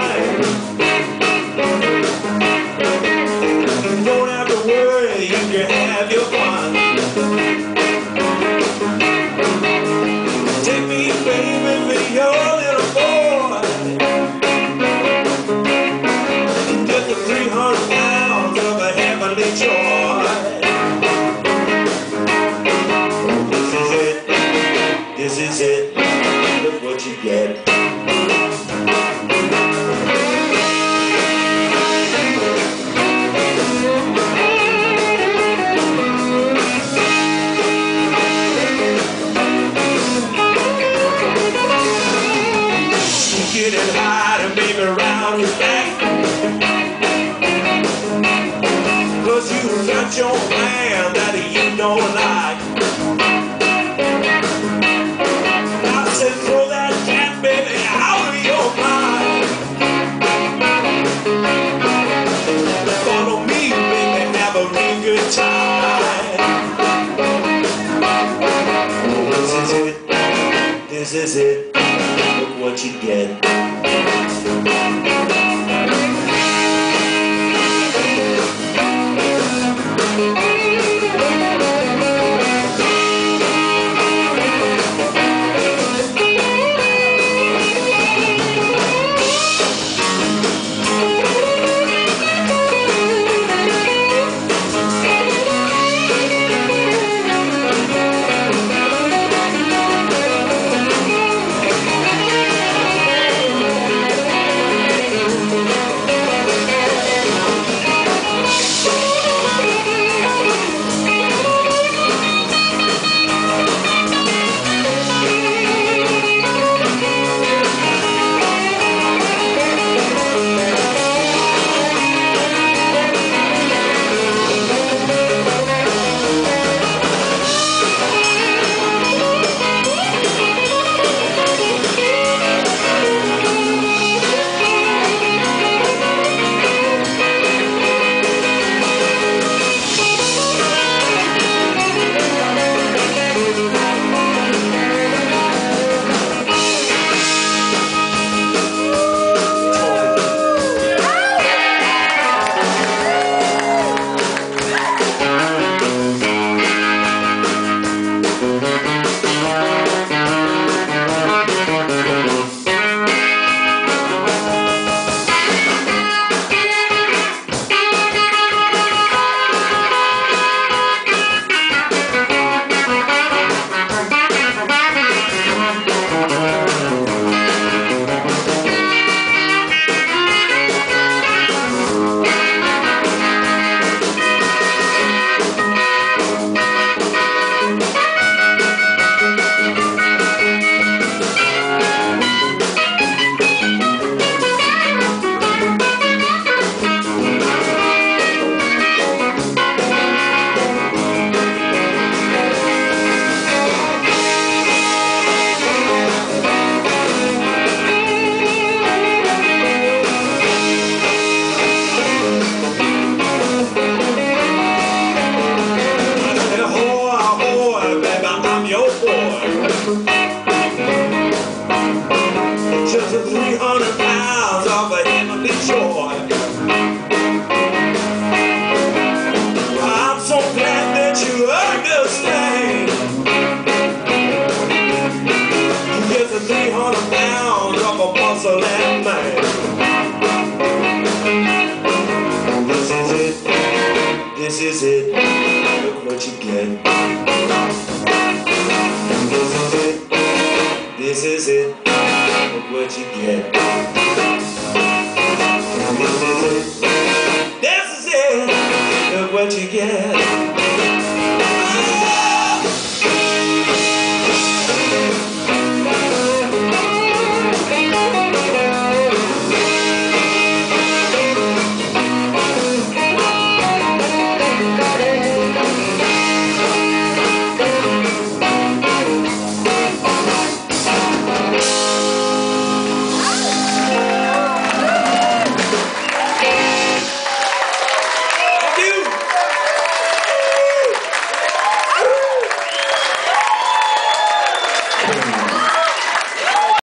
time. You don't have to worry, you can have your fun. Take me, baby, for your little boy. Get the 300 pounds of a heavenly joy. This is it, look what you get. Getting high and baby around your back, 'cause you got your man that you don't like. I said throw that cat baby out of your mind. Follow me baby, have a real good time. This is it, this is it, look what you get. Just 300 pounds of a heavenly joy. I'm so glad that you understand. Just 300 pounds of a muscle and man. This is it, this is it, look what you get. This is it, look what you get.